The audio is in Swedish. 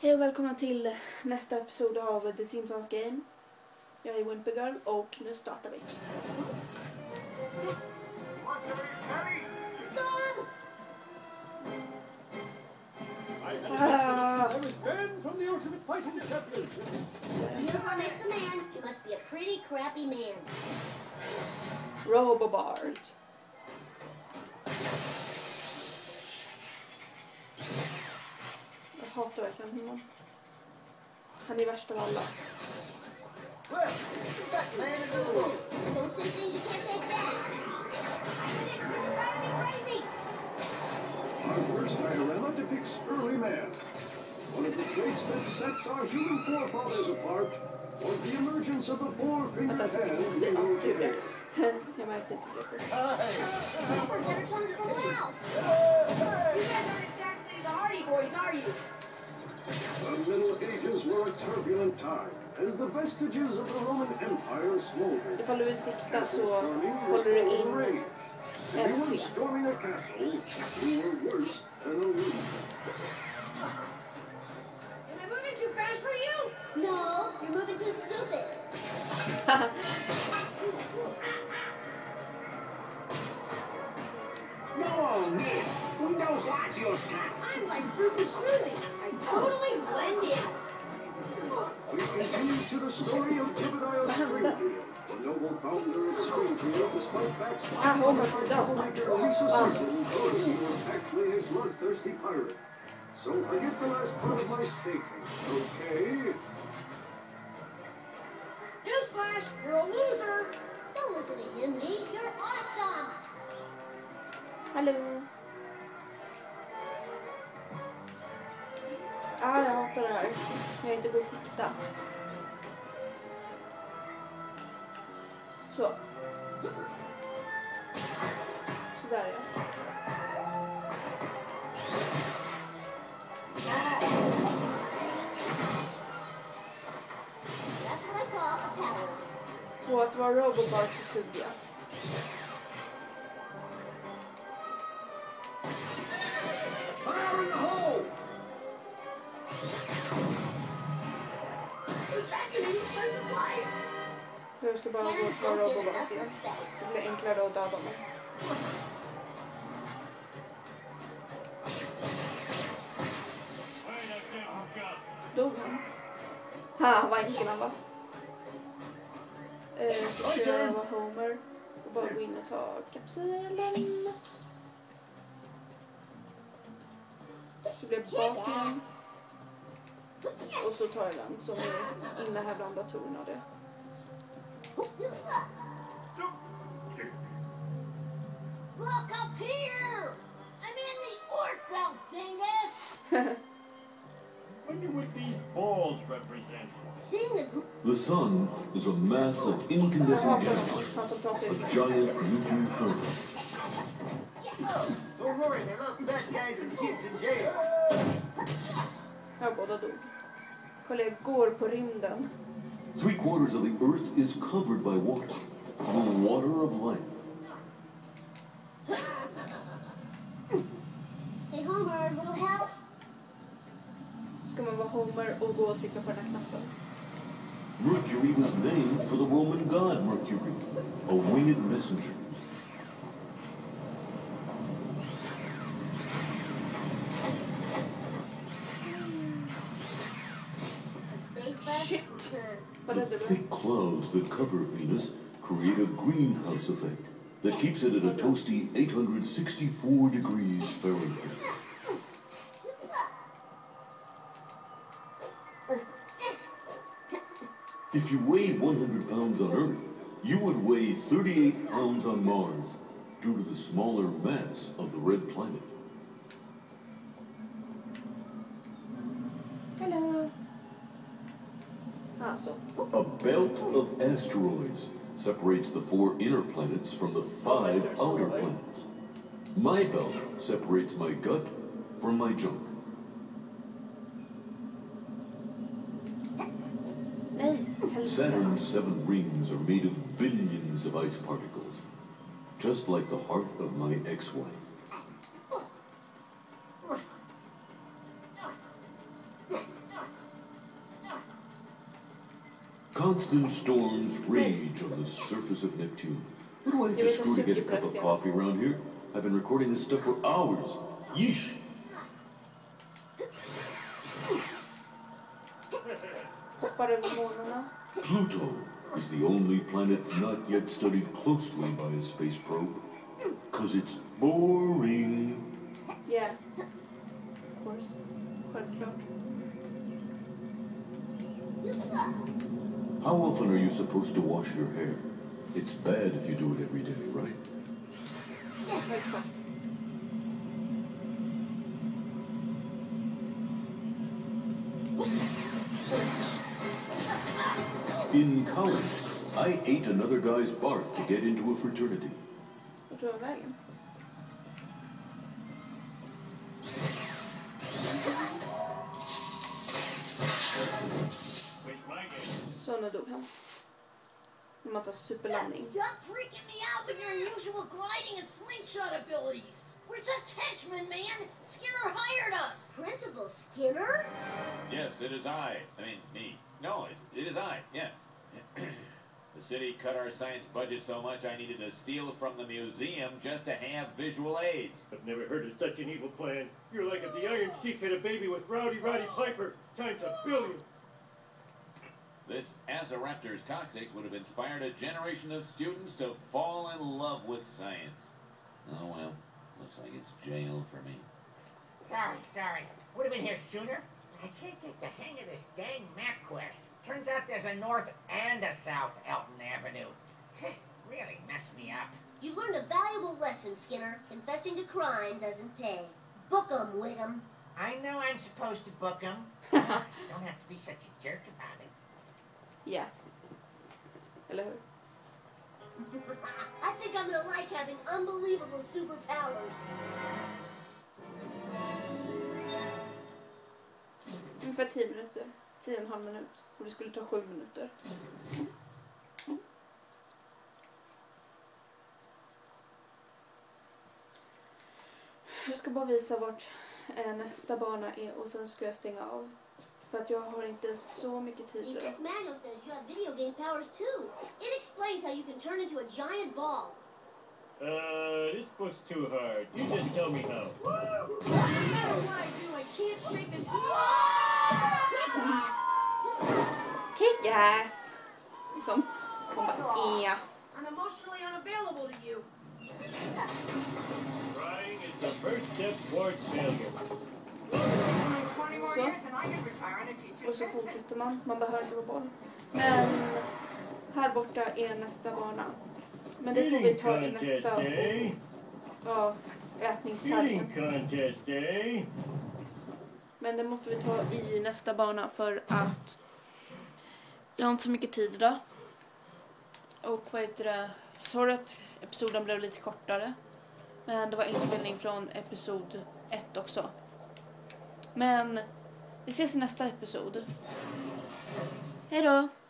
Hej och välkomna till nästa episod av The Simpsons Game. Jag är Wimpy Girl och nu startar vi. Robobard. Jag hatar verkligen honom. Han är värst av alla. Our first diorama depicts early man. One of the traits that sets our human forefathers apart was the emergence of the four-fingered hand in old Japan. Jag märkte inte det först. The Middle Ages were a turbulent time as the vestiges of the Roman Empire smoldered. Ifall du vill sikta så håller du in Anyone storming a castle who were worse than a room. Am I moving too fast for you? No, you're moving too stupid. No, Nick. Who knows what's your style? I'm like fruit and smoothie. I totally blend in. We continue to the story of Jebediah Springfield, the noble founder of Springfield, despite backstabbing troublemaker Lisa Simpson, because he was actually a bloodthirsty pirate. So forget the last part of my statement, okay? Newsflash, you're a loser. Don't listen to him, Lee. You're awesome. Hallå. Jag hatar det här. Jag inte går sikta. Så. Sådär ja. That's what I call a pattern. Och att vara Robobard så suddig jag. Fire in the hole! Jag ska bara gå för Robobard igen. Det blir enklare att döda mig. Dog han? Ha, vad enkel han var. Så ska jag vara Homer och bara gå in och ta kapsylen. Så blir jag bak igen. Och så tar jag den som är inne här bland datorerna och det. Look up here. I'm in the Orc Belt, dingus. Wonder what these balls represent. Seeing the group. The sun is a mass of incandescent gas, a giant nuclear furnace. Don't worry, they love fat guys and kids in jail. Ja, båda dog. Kolla, jag går på rymden. 3/4 of the earth is covered by water, the water of life. Hey, Homer, little help. Ska man vara Homer och gå och trycka på den här knappen. Mercury was named for the Roman god Mercury, a winged messenger. Shit! Vad The räddade du? thick clouds that cover Venus create a greenhouse effect that keeps it at a toasty 864 degrees Fahrenheit. If you weighed 100 pounds on Earth, you would weigh 38 pounds on Mars due to the smaller mass of the red planet. Hello! Alltså. A belt of asteroids separates the 4 inner planets from the 5 outer planets. My belt separates my gut from my junk. Saturn's 7 rings are made of billions of ice particles, just like the heart of my ex-wife. Constant storms rage on the surface of Neptune. What do I have to screw to get a cup of coffee around here? I've been recording this stuff for hours. Yeesh. Pluto is the only planet not yet studied closely by a space probe. 'Cause it's boring. Yeah. Of course. Självklart. How often are you supposed to wash your hair? It's bad if you do it every day, right? Exakt. In college, I ate another guy's barf to get into a fraternity. Vart tog jag vägen? Så nu dog han. Nu måste ha superlandning. Stop freaking me out with your unusual gliding and slingshot abilities. We're just henchmen, man. Skinner hired us. Principal Skinner? Yes, it is I. I mean, me. No, it is I, yeah. The city cut our science budget so much I needed to steal from the museum just to have visual aids. I've never heard of such an evil plan. You're like if the Iron Sheik had a baby with Rowdy Roddy Piper times 1,000,000,000. This Azoraptor's coccyx would have inspired a generation of students to fall in love with science. Oh well, looks like it's jail for me. Sorry. Would have been here sooner. I can't get the hang of this dang map quest. Turns out there's a north and a south Elton Avenue. Really messed me up. You learned a valuable lesson, Skinner. Confessing to crime doesn't pay. Book 'em, Wiggum. I know I'm supposed to book them. Don't have to be such a jerk about it. Ja. Eller hur? I think I'm gonna like having unbelievable superpowers. Ungefär 10 minuter. 10,5 minut. Och det skulle ta 7 minuter. Jag ska bara visa vart nästa bana är och sen ska jag stänga av. För att jag har inte så mycket tid. See, this manual says you have video game powers too. It explains how you can turn into a giant ball. This book's too hard. You just tell me how. No matter what I do, I can't shake this. Kick ass! Liksom. Hon bara, ja. I'm emotionally unavailable to you. Trying is the first step towards failure. Så. Och så fortsätter man. Man behöver inte vara boll. Men här borta är nästa bana. Men det får vi ta i nästa ätningstävling. Men det måste vi ta i nästa bana för att jag har inte så mycket tid idag. Och vad heter det? Sorry att episoden blev lite kortare. Men det var inspelning från episod 1 också. Men vi ses i nästa episod. Hej då!